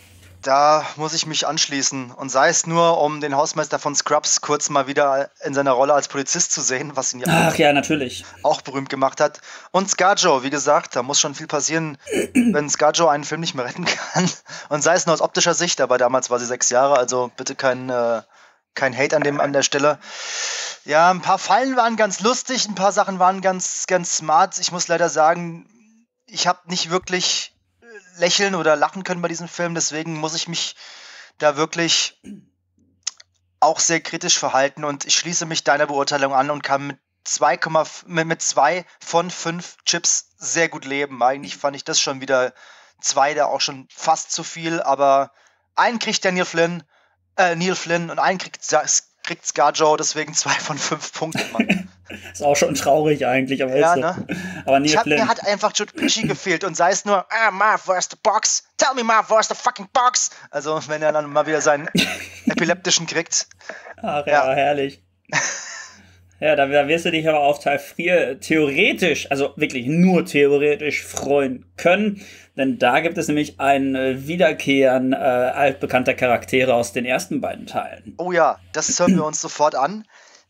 Da muss ich mich anschließen. Und sei es nur, um den Hausmeister von Scrubs kurz mal wieder in seiner Rolle als Polizist zu sehen, was ihn ja, Ach ja, natürlich. auch berühmt gemacht hat. Und Scarjo, wie gesagt, da muss schon viel passieren, wenn Scarjo einen Film nicht mehr retten kann. Und sei es nur aus optischer Sicht, aber damals war sie sechs Jahre, also bitte kein, äh, kein Hate an, dem, an der Stelle. Ja, ein paar Fallen waren ganz lustig, ein paar Sachen waren ganz, ganz smart. Ich muss leider sagen, ich habe nicht wirklich lächeln oder lachen können bei diesem Film, deswegen muss ich mich da wirklich auch sehr kritisch verhalten und ich schließe mich deiner Beurteilung an und kann mit zwei, mit zwei von fünf Chips sehr gut leben. Eigentlich fand ich das schon wieder zwei, da auch schon fast zu viel, aber einen kriegt der Neil Flynn, äh, Neil Flynn und einen kriegt, kriegt ScarJo, deswegen zwei von fünf Punkten, Mann. Ist auch schon traurig eigentlich, aber, ja, so. ne? aber Neil ich hab, Flynn. Mir hat einfach Joe Pesci gefehlt und sei es nur, ah, Marv, where's the box? Tell me, Marv, where's the fucking box? Also, wenn er dann mal wieder seinen epileptischen kriegt. Ach ja, ja. herrlich. Ja, da, da wirst du dich aber auf Teil vier theoretisch, also wirklich nur theoretisch freuen können, denn da gibt es nämlich ein äh, Wiederkehren äh, altbekannter Charaktere aus den ersten beiden Teilen. Oh ja, das hören wir uns sofort an.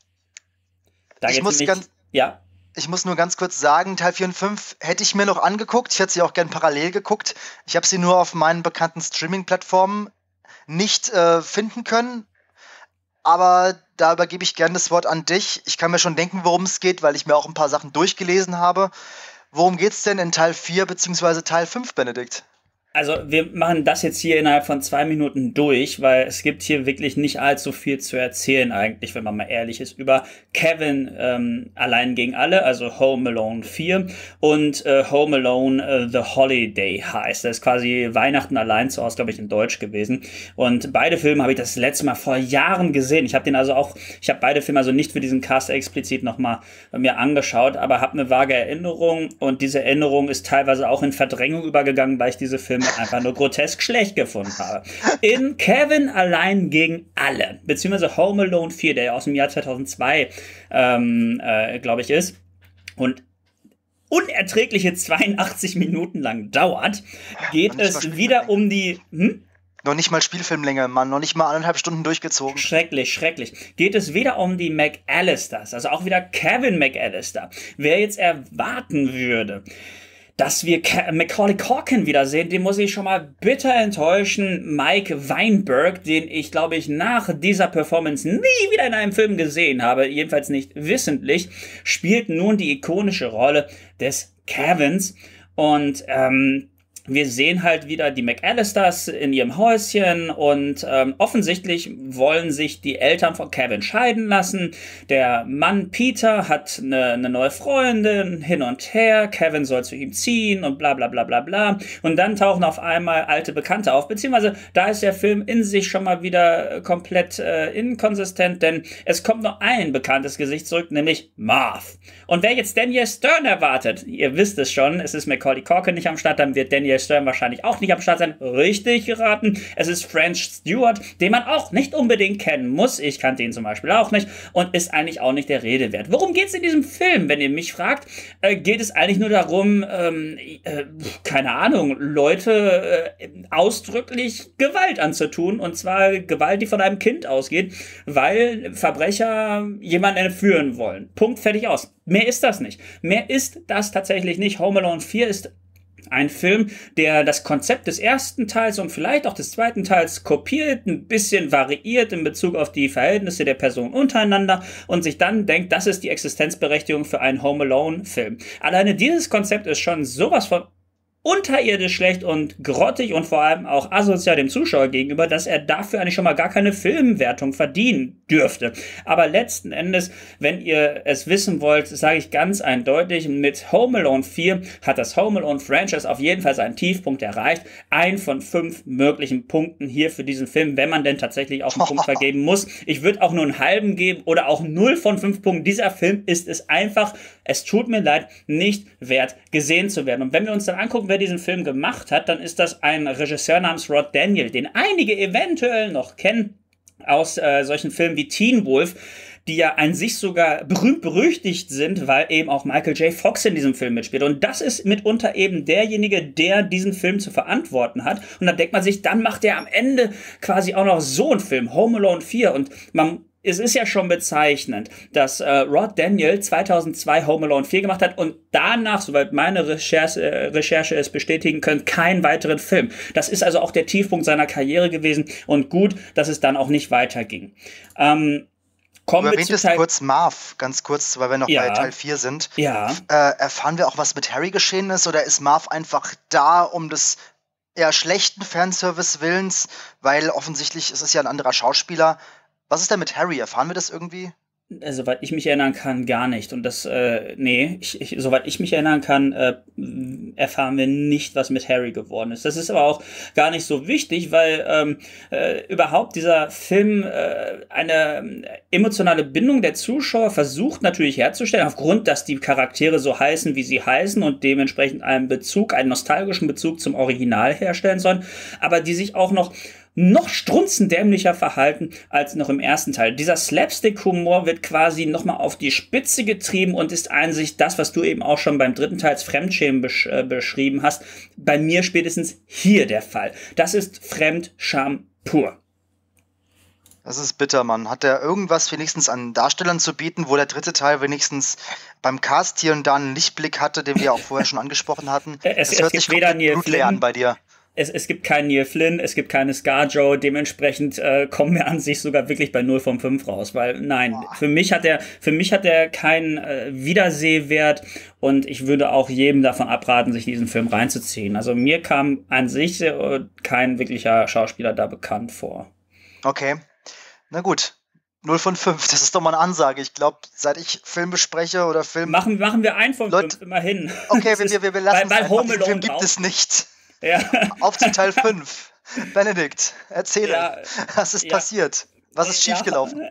Da ich, muss nämlich, ganz, ja. ich muss nur ganz kurz sagen, Teil vier und fünf hätte ich mir noch angeguckt, ich hätte sie auch gern parallel geguckt. Ich habe sie nur auf meinen bekannten Streaming-Plattformen nicht äh, finden können. Aber da übergebe ich gerne das Wort an dich. Ich kann mir schon denken, worum es geht, weil ich mir auch ein paar Sachen durchgelesen habe. Worum geht's denn in Teil vier bzw. Teil fünf, Benedikt? Also wir machen das jetzt hier innerhalb von zwei Minuten durch, weil es gibt hier wirklich nicht allzu viel zu erzählen eigentlich, wenn man mal ehrlich ist, über Kevin ähm, allein gegen alle, also Home Alone vier und äh, Home Alone äh, The Holiday heißt. Das ist quasi Weihnachten allein zu Hause, glaube ich, in Deutsch gewesen. Und beide Filme habe ich das letzte Mal vor Jahren gesehen. Ich habe den also auch, ich habe beide Filme also nicht für diesen Cast explizit nochmal mir angeschaut, aber habe eine vage Erinnerung und diese Erinnerung ist teilweise auch in Verdrängung übergegangen, weil ich diese Filme einfach nur grotesk schlecht gefunden habe. In Kevin allein gegen alle, beziehungsweise Home Alone vier, der ja aus dem Jahr zweitausendzwei, ähm, äh, glaube ich, ist, und unerträgliche zweiundachtzig Minuten lang dauert, geht es wieder um die... Hm? Noch nicht mal Spielfilmlänge, Mann. Noch nicht mal anderthalb Stunden durchgezogen. Schrecklich, schrecklich. Geht es wieder um die McAllisters, also auch wieder Kevin McAllister. Wer jetzt erwarten würde, dass wir Macaulay Culkin wiedersehen, den muss ich schon mal bitter enttäuschen. Mike Weinberg, den ich, glaube ich, nach dieser Performance nie wieder in einem Film gesehen habe, jedenfalls nicht wissentlich, spielt nun die ikonische Rolle des Kevins. Und ähm, wir sehen halt wieder die McAllisters in ihrem Häuschen und ähm, offensichtlich wollen sich die Eltern von Kevin scheiden lassen. Der Mann Peter hat eine, eine neue Freundin, hin und her, Kevin soll zu ihm ziehen und bla bla bla bla bla. Und dann tauchen auf einmal alte Bekannte auf, beziehungsweise da ist der Film in sich schon mal wieder komplett äh, inkonsistent, denn es kommt nur ein bekanntes Gesicht zurück, nämlich Marv. Und wer jetzt Daniel Stern erwartet, ihr wisst es schon, es ist Macaulay Culkin nicht am Start, dann wird Daniel Stern wahrscheinlich auch nicht am Start sein. Richtig geraten. Es ist French Stewart, den man auch nicht unbedingt kennen muss. Ich kannte ihn zum Beispiel auch nicht und ist eigentlich auch nicht der Rede wert. Worum geht es in diesem Film, wenn ihr mich fragt? Äh, geht es eigentlich nur darum, ähm, äh, keine Ahnung, Leute äh, ausdrücklich Gewalt anzutun, und zwar Gewalt, die von einem Kind ausgeht, weil Verbrecher jemanden entführen wollen. Punkt, fertig, aus. Mehr ist das nicht. Mehr ist das tatsächlich nicht. Home Alone vier ist ein Film, der das Konzept des ersten Teils und vielleicht auch des zweiten Teils kopiert, ein bisschen variiert in Bezug auf die Verhältnisse der Personen untereinander und sich dann denkt, das ist die Existenzberechtigung für einen Home Alone Film. Alleine dieses Konzept ist schon sowas von unterirdisch schlecht und grottig und vor allem auch asozial dem Zuschauer gegenüber, dass er dafür eigentlich schon mal gar keine Filmwertung verdienen dürfte. Aber letzten Endes, wenn ihr es wissen wollt, sage ich ganz eindeutig, mit Home Alone vier hat das Home Alone Franchise auf jeden Fall seinen Tiefpunkt erreicht. Ein von fünf möglichen Punkten hier für diesen Film, wenn man denn tatsächlich auch einen Punkt vergeben muss. Ich würde auch nur einen halben geben oder auch null von fünf Punkten. Dieser Film ist es einfach, es tut mir leid, nicht wert, gesehen zu werden. Und wenn wir uns dann angucken, wer diesen Film gemacht hat, dann ist das ein Regisseur namens Rod Daniel, den einige eventuell noch kennen aus äh, solchen Filmen wie Teen Wolf, die ja an sich sogar berühmt-berüchtigt sind, weil eben auch Michael J. Fox in diesem Film mitspielt. Und das ist mitunter eben derjenige, der diesen Film zu verantworten hat. Und dann denkt man sich, dann macht er am Ende quasi auch noch so einen Film, Home Alone vier. Und man es ist ja schon bezeichnend, dass äh, Rod Daniel zweitausendzwei Home Alone vier gemacht hat und danach, soweit meine Recherche, äh, Recherche es bestätigen können, keinen weiteren Film. Das ist also auch der Tiefpunkt seiner Karriere gewesen und gut, dass es dann auch nicht weiterging. Ähm, kommen du wir zu erwähntest Teil kurz Marv, ganz kurz, weil wir noch ja. bei Teil vier sind. Ja. Äh, erfahren wir auch, was mit Harry geschehen ist, oder ist Marv einfach da, um des eher schlechten Fanservice-Willens, weil offensichtlich ist es ja ein anderer Schauspieler. Was ist denn mit Harry? Erfahren wir das irgendwie? Soweit ich mich erinnern kann, gar nicht. Und das, äh, nee, ich, ich, soweit ich mich erinnern kann, äh, erfahren wir nicht, was mit Harry geworden ist. Das ist aber auch gar nicht so wichtig, weil ähm, äh, überhaupt dieser Film äh, eine emotionale Bindung der Zuschauer versucht natürlich herzustellen, aufgrund, dass die Charaktere so heißen, wie sie heißen und dementsprechend einen Bezug, einen nostalgischen Bezug zum Original herstellen sollen, aber die sich auch noch noch strunzendämlicher verhalten als noch im ersten Teil. Dieser Slapstick-Humor wird quasi nochmal auf die Spitze getrieben und ist einzig das, was du eben auch schon beim dritten Teil als Fremdschämen besch äh, beschrieben hast, bei mir spätestens hier der Fall. Das ist Fremdscham pur. Das ist bitter, Mann. Hat er irgendwas wenigstens an Darstellern zu bieten, wo der dritte Teil wenigstens beim Cast hier und da einen Lichtblick hatte, den wir auch vorher schon angesprochen hatten? Es, das es hört gibt sich weder Neil blutleer an bei dir. Es, es gibt keinen Neil Flynn, es gibt keine Scarjo, dementsprechend äh, kommen wir an sich sogar wirklich bei null von fünf raus, weil nein, Boah. für mich hat er für mich hat er keinen äh, Wiedersehwert und ich würde auch jedem davon abraten, sich diesen Film reinzuziehen. Also mir kam an sich äh, kein wirklicher Schauspieler da bekannt vor. Okay, na gut. null von fünf, das ist doch mal eine Ansage. Ich glaube, seit ich Film bespreche oder Film... Machen, machen wir ein von Leute, fünf, immerhin. Okay, wir, wir, wir lassen weil, weil es Home einfach. Den Film gibt es nicht. Ja. Auf zu Teil fünf. Benedikt, erzähle, ja, was ist ja. passiert? Was ist schiefgelaufen?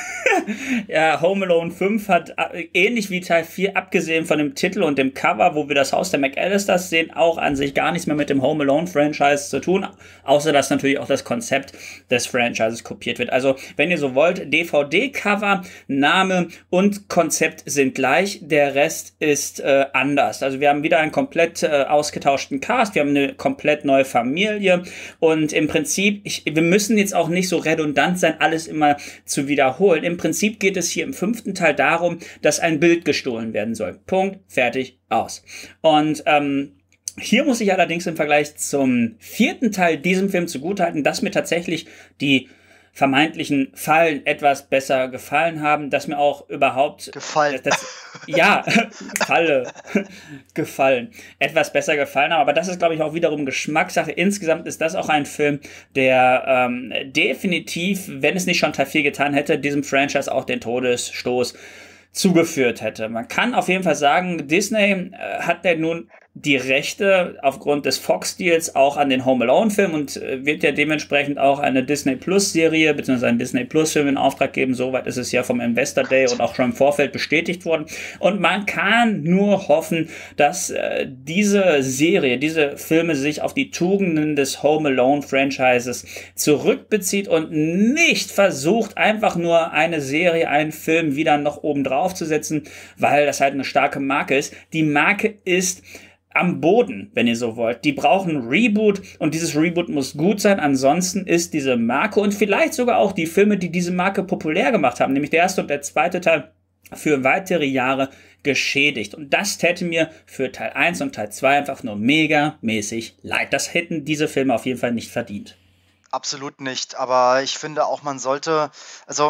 Ja, Home Alone fünf hat ähnlich wie Teil vier, abgesehen von dem Titel und dem Cover, wo wir das Haus der McAllisters sehen, auch an sich gar nichts mehr mit dem Home Alone Franchise zu tun, außer dass natürlich auch das Konzept des Franchises kopiert wird. Also, wenn ihr so wollt, D V D-Cover, Name und Konzept sind gleich, der Rest ist äh, anders. Also wir haben wieder einen komplett äh, ausgetauschten Cast, wir haben eine komplett neue Familie und im Prinzip, ich, wir müssen jetzt auch nicht so redundant sein, alles immer zu wiederholen. Im Prinzip geht es hier im fünften Teil darum, dass ein Bild gestohlen werden soll. Punkt, fertig, aus. Und ähm, hier muss ich allerdings im Vergleich zum vierten Teil diesem Film zugutehalten, dass mir tatsächlich die vermeintlichen Fallen etwas besser gefallen haben, dass mir auch überhaupt gefallen. Das, ja, Falle gefallen, etwas besser gefallen haben, aber das ist, glaube ich, auch wiederum Geschmackssache. Insgesamt ist das auch ein Film, der ähm, definitiv, wenn es nicht schon Teil vier getan hätte, diesem Franchise auch den Todesstoß zugeführt hätte. Man kann auf jeden Fall sagen, Disney äh, hat ja nun die Rechte aufgrund des Fox-Deals auch an den Home Alone-Film und äh, wird ja dementsprechend auch eine Disney-Plus-Serie bzw. einen Disney-Plus-Film in Auftrag geben. Soweit ist es ja vom Investor Day und auch schon im Vorfeld bestätigt worden. Und man kann nur hoffen, dass äh, diese Serie, diese Filme sich auf die Tugenden des Home Alone-Franchises zurückbezieht und nicht versucht, einfach nur eine Serie, einen Film wieder noch oben drauf zu setzen, weil das halt eine starke Marke ist. Die Marke ist am Boden, wenn ihr so wollt. Die brauchen ein Reboot und dieses Reboot muss gut sein. Ansonsten ist diese Marke und vielleicht sogar auch die Filme, die diese Marke populär gemacht haben, nämlich der erste und der zweite Teil, für weitere Jahre geschädigt. Und das täte mir für Teil eins und Teil zwei einfach nur megamäßig leid. Das hätten diese Filme auf jeden Fall nicht verdient. Absolut nicht. Aber ich finde auch, man sollte, also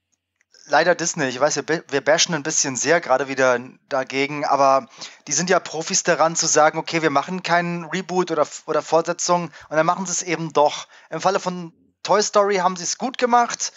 leider Disney, ich weiß, wir, wir bashen ein bisschen sehr gerade wieder dagegen, aber die sind ja Profis daran zu sagen, okay, wir machen keinen Reboot oder, oder Fortsetzung und dann machen sie es eben doch. Im Falle von Toy Story haben sie es gut gemacht,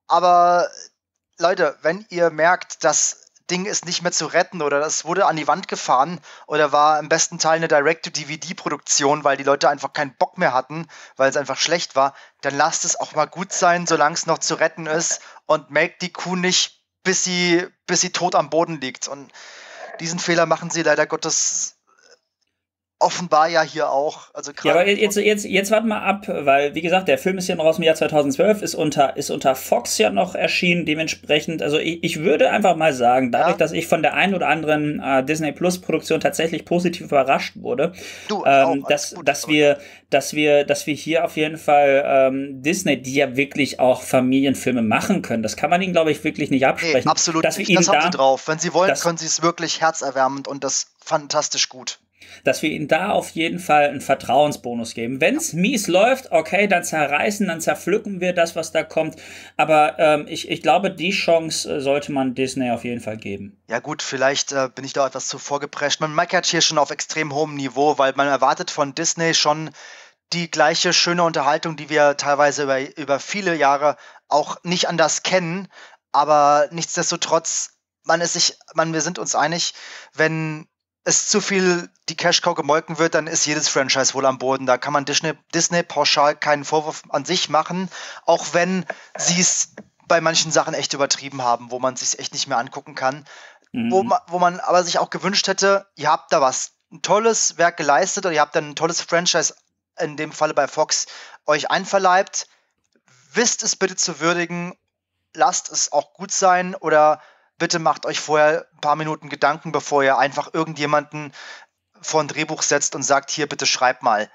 aber Leute, wenn ihr merkt, das Ding ist nicht mehr zu retten oder das wurde an die Wand gefahren oder war im besten Teil eine Direct-to-D V D-Produktion, weil die Leute einfach keinen Bock mehr hatten, weil es einfach schlecht war, dann lasst es auch mal gut sein, solange es noch zu retten ist und melkt die Kuh nicht, bis sie, bis sie tot am Boden liegt. Und diesen Fehler machen sie leider Gottes offenbar ja hier auch. Also ja, aber jetzt, jetzt, jetzt warten wir ab, weil, wie gesagt, der Film ist ja noch aus dem Jahr zweitausendzwölf, ist unter, ist unter Fox ja noch erschienen, dementsprechend, also ich, ich würde einfach mal sagen, dadurch, ja. dass ich von der einen oder anderen äh, Disney Plus Produktion tatsächlich positiv überrascht wurde, du, ähm, auch, dass, gut, dass wir, dass wir, dass wir hier auf jeden Fall ähm, Disney, die ja wirklich auch Familienfilme machen können, das kann man ihnen, glaube ich, wirklich nicht absprechen. Nee, absolut dass nicht, wir das haben da, sie drauf. Wenn sie wollen, dass, können sie es wirklich herzerwärmend und das fantastisch gut. Dass wir ihnen da auf jeden Fall einen Vertrauensbonus geben. Wenn es mies läuft, okay, dann zerreißen, dann zerpflücken wir das, was da kommt. Aber ähm, ich, ich glaube, die Chance äh, sollte man Disney auf jeden Fall geben. Ja gut, vielleicht äh, bin ich da etwas zu vorgeprescht. Man meckert hier schon auf extrem hohem Niveau, weil man erwartet von Disney schon die gleiche schöne Unterhaltung, die wir teilweise über, über viele Jahre auch nicht anders kennen. Aber nichtsdestotrotz, man ist sich, man, wir sind uns einig, wenn es zu viel die Cash-Cow gemolken wird, dann ist jedes Franchise wohl am Boden. Da kann man Disney, Disney pauschal keinen Vorwurf an sich machen, auch wenn sie es bei manchen Sachen echt übertrieben haben, wo man es sich echt nicht mehr angucken kann. Mhm. Wo, man, wo man aber sich auch gewünscht hätte, ihr habt da was, ein tolles Werk geleistet oder ihr habt dann ein tolles Franchise, in dem Falle bei Fox, euch einverleibt. Wisst es bitte zu würdigen, lasst es auch gut sein oder bitte macht euch vorher ein paar Minuten Gedanken, bevor ihr einfach irgendjemanden vor ein Drehbuch setzt und sagt, hier, bitte schreib mal.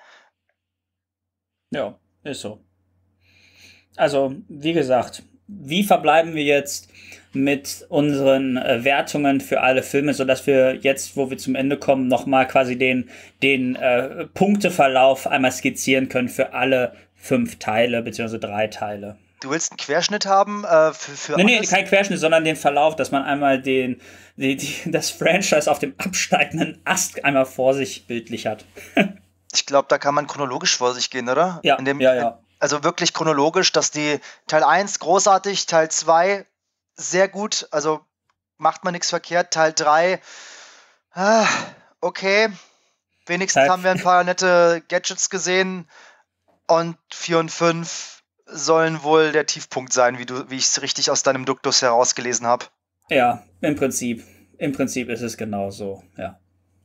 Ja, ist so. Also, wie gesagt, wie verbleiben wir jetzt mit unseren äh, Wertungen für alle Filme, sodass wir jetzt, wo wir zum Ende kommen, nochmal quasi den, den äh, Punkteverlauf einmal skizzieren können für alle fünf Teile, beziehungsweise drei Teile. Du willst einen Querschnitt haben äh, für, für Nee, nee, kein Querschnitt, sondern den Verlauf, dass man einmal den, die, die, das Franchise auf dem absteigenden Ast einmal vor sich bildlich hat. Ich glaube, da kann man chronologisch vor sich gehen, oder? Ja, In dem, ja, ja. Also wirklich chronologisch, dass die Teil eins großartig, Teil zwei sehr gut, also macht man nichts verkehrt, Teil drei ah, okay, wenigstens Teil haben wir ein paar nette Gadgets gesehen und vier und fünf sollen wohl der Tiefpunkt sein, wie du, wie ich es richtig aus deinem Duktus herausgelesen habe. Ja, im Prinzip. Im Prinzip ist es genau so, ja.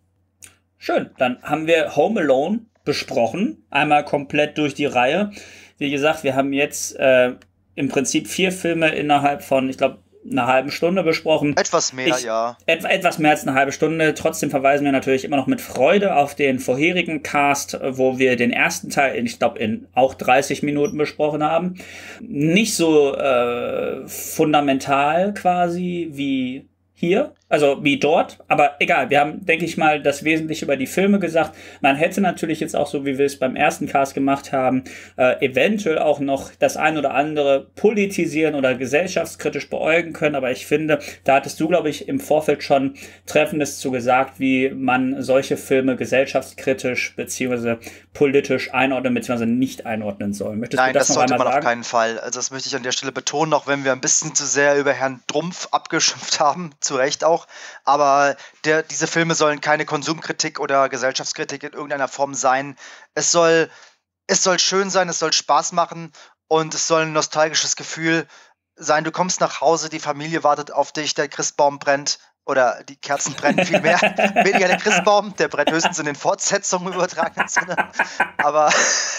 Schön, dann haben wir Home Alone besprochen, einmal komplett durch die Reihe. Wie gesagt, wir haben jetzt äh, im Prinzip vier Filme innerhalb von, ich glaube, einer halben Stunde besprochen. Etwas mehr, ich, ja. Et, etwas mehr als eine halbe Stunde. Trotzdem verweisen wir natürlich immer noch mit Freude auf den vorherigen Cast, wo wir den ersten Teil, ich glaube, in auch dreißig Minuten besprochen haben. Nicht so äh, fundamental quasi wie hier, also wie dort, aber egal, wir haben, denke ich mal, das Wesentliche über die Filme gesagt. Man hätte natürlich jetzt auch so, wie wir es beim ersten Cast gemacht haben, äh, eventuell auch noch das ein oder andere politisieren oder gesellschaftskritisch beäugen können, aber ich finde, da hattest du, glaube ich, im Vorfeld schon Treffendes zu gesagt, wie man solche Filme gesellschaftskritisch beziehungsweise politisch einordnen bzw. nicht einordnen soll. Möchtest Nein, du das, das noch sollte einmal man sagen? auf keinen Fall. Also das möchte ich an der Stelle betonen, auch wenn wir ein bisschen zu sehr über Herrn Drumpf abgeschimpft haben, zu Recht auch. Aber der, diese Filme sollen keine Konsumkritik oder Gesellschaftskritik in irgendeiner Form sein. Es soll, es soll schön sein, es soll Spaß machen und es soll ein nostalgisches Gefühl sein. Du kommst nach Hause, die Familie wartet auf dich, der Christbaum brennt. Oder die Kerzen brennen viel mehr. Weniger der Christbaum, der brennt höchstens in den Fortsetzungen im übertragenen Sinne. Aber,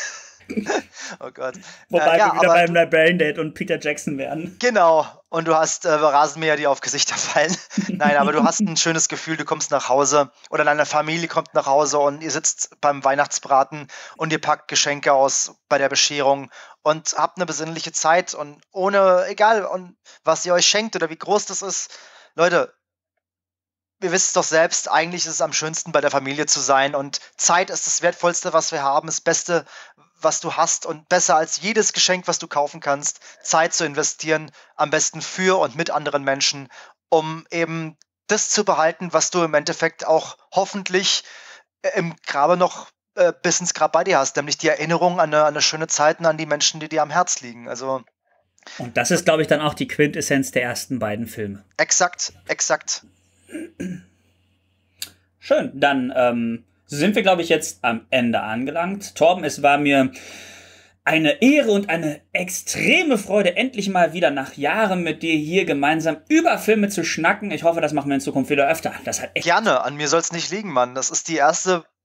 oh Gott. Wobei äh, ja, wir wieder aber beim Braindead und Peter Jackson werden. Genau, und du hast äh, Rasenmäher, die auf Gesichter fallen. Nein, aber du hast ein schönes Gefühl, du kommst nach Hause oder deine Familie kommt nach Hause und ihr sitzt beim Weihnachtsbraten und ihr packt Geschenke aus bei der Bescherung und habt eine besinnliche Zeit und ohne, egal und was ihr euch schenkt oder wie groß das ist, Leute, wir wissen es doch selbst, eigentlich ist es am schönsten, bei der Familie zu sein und Zeit ist das Wertvollste, was wir haben, das Beste, was du hast und besser als jedes Geschenk, was du kaufen kannst, Zeit zu investieren, am besten für und mit anderen Menschen, um eben das zu behalten, was du im Endeffekt auch hoffentlich im Grabe noch äh, bis ins Grab bei dir hast, nämlich die Erinnerung an eine, an eine schöne Zeit und an die Menschen, die dir am Herz liegen. Also und das ist, glaube ich, dann auch die Quintessenz der ersten beiden Filme. Exakt, exakt. Schön, dann ähm, sind wir, glaube ich, jetzt am Ende angelangt. Torben, es war mir eine Ehre und eine extreme Freude, endlich mal wieder nach Jahren mit dir hier gemeinsam über Filme zu schnacken. Ich hoffe, das machen wir in Zukunft wieder öfter. Das hat echt Gerne, an mir soll es nicht liegen, Mann. Das ist die erste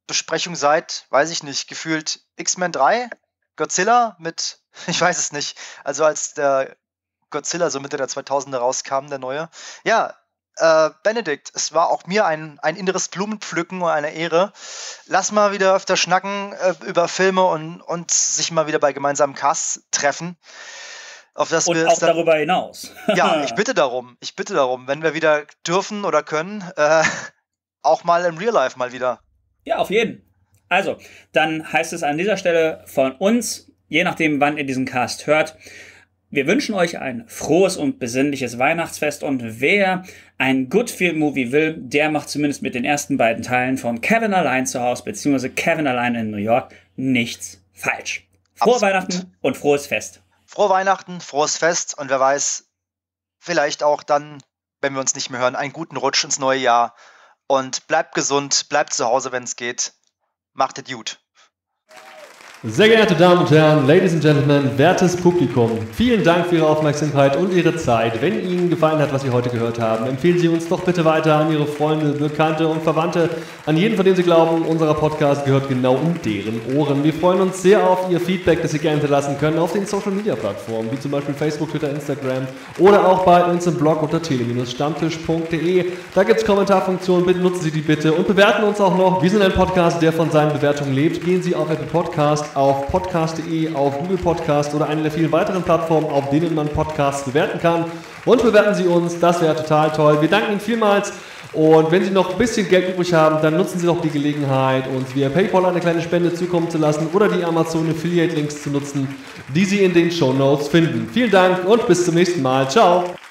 Besprechung seit, weiß ich nicht, gefühlt X-Men drei, Godzilla mit, ich weiß es nicht, also als der Godzilla so Mitte der zweitausender rauskam, der neue. Ja, äh, Benedikt, es war auch mir ein, ein inneres Blumenpflücken und eine Ehre. Lass mal wieder öfter schnacken äh, über Filme und, und sich mal wieder bei gemeinsamen Casts treffen. Auf das und wir auch dann, darüber hinaus. Ja, ich bitte darum, ich bitte darum, wenn wir wieder dürfen oder können, äh, auch mal im Real Life mal wieder. Ja, auf jeden. Also, dann heißt es an dieser Stelle von uns, je nachdem, wann ihr diesen Cast hört, wir wünschen euch ein frohes und besinnliches Weihnachtsfest und wer ein Good Feel Movie will, der macht zumindest mit den ersten beiden Teilen von Kevin allein zu Hause bzw. Kevin allein in New York nichts falsch. Frohe Absolut. Weihnachten und frohes Fest. Frohe Weihnachten, frohes Fest und wer weiß, vielleicht auch dann, wenn wir uns nicht mehr hören, einen guten Rutsch ins neue Jahr und bleibt gesund, bleibt zu Hause, wenn es geht. Macht es gut. Sehr geehrte Damen und Herren, Ladies and Gentlemen, wertes Publikum, vielen Dank für Ihre Aufmerksamkeit und Ihre Zeit. Wenn Ihnen gefallen hat, was Sie heute gehört haben, empfehlen Sie uns doch bitte weiter an Ihre Freunde, Bekannte und Verwandte, an jeden, von dem Sie glauben, unser Podcast gehört genau in deren Ohren. Wir freuen uns sehr auf Ihr Feedback, das Sie gerne hinterlassen können auf den Social Media Plattformen, wie zum Beispiel Facebook, Twitter, Instagram oder auch bei uns im Blog unter tele Stammtisch punkt de. Da gibt es Kommentarfunktionen, bitte nutzen Sie die bitte und bewerten uns auch noch. Wir sind ein Podcast, der von seinen Bewertungen lebt. Gehen Sie auf Apple Podcast, auf podcast punkt de, auf Google Podcast oder eine der vielen weiteren Plattformen, auf denen man Podcasts bewerten kann. Und bewerten Sie uns, das wäre total toll. Wir danken Ihnen vielmals und wenn Sie noch ein bisschen Geld übrig haben, dann nutzen Sie doch die Gelegenheit, uns via PayPal eine kleine Spende zukommen zu lassen oder die Amazon Affiliate Links zu nutzen, die Sie in den Shownotes finden. Vielen Dank und bis zum nächsten Mal. Ciao!